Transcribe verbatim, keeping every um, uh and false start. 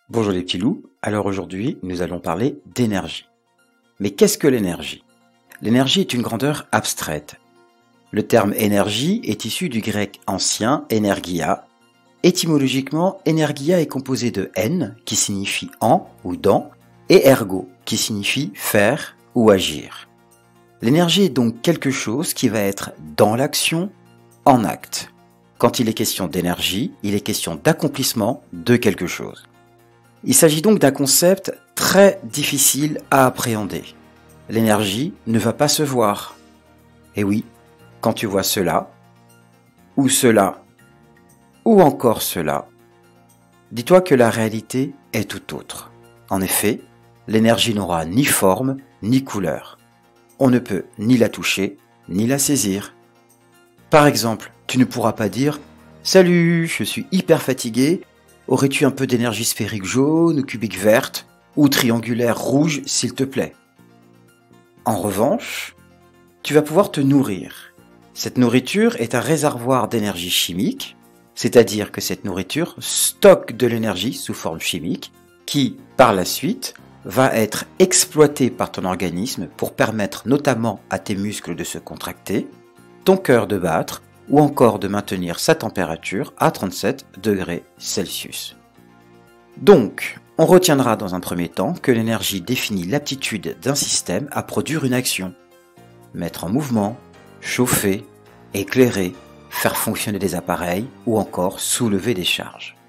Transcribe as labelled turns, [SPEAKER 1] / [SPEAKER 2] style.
[SPEAKER 1] Bonjour les petits loups, alors aujourd'hui nous allons parler d'énergie. Mais qu'est-ce que l'énergie? L'énergie est une grandeur abstraite. Le terme énergie est issu du grec ancien energia. Étymologiquement, energia est composé de en qui signifie en ou dans et ergo qui signifie faire ou agir. L'énergie est donc quelque chose qui va être dans l'action, en acte. Quand il est question d'énergie, il est question d'accomplissement de quelque chose. Il s'agit donc d'un concept très difficile à appréhender. L'énergie ne va pas se voir. Et oui, quand tu vois cela, ou cela, ou encore cela, dis-toi que la réalité est tout autre. En effet, l'énergie n'aura ni forme, ni couleur. On ne peut ni la toucher, ni la saisir. Par exemple, tu ne pourras pas dire « Salut, je suis hyper fatigué, aurais-tu un peu d'énergie sphérique jaune ou cubique verte ou triangulaire rouge s'il te plaît ?» En revanche, tu vas pouvoir te nourrir. Cette nourriture est un réservoir d'énergie chimique, c'est-à-dire que cette nourriture stocke de l'énergie sous forme chimique qui, par la suite, va être exploitée par ton organisme pour permettre notamment à tes muscles de se contracter, ton cœur de battre ou encore de maintenir sa température à trente-sept degrés Celsius. Donc, on retiendra dans un premier temps que l'énergie définit l'aptitude d'un système à produire une action. Mettre en mouvement, chauffer, éclairer, faire fonctionner des appareils ou encore soulever des charges.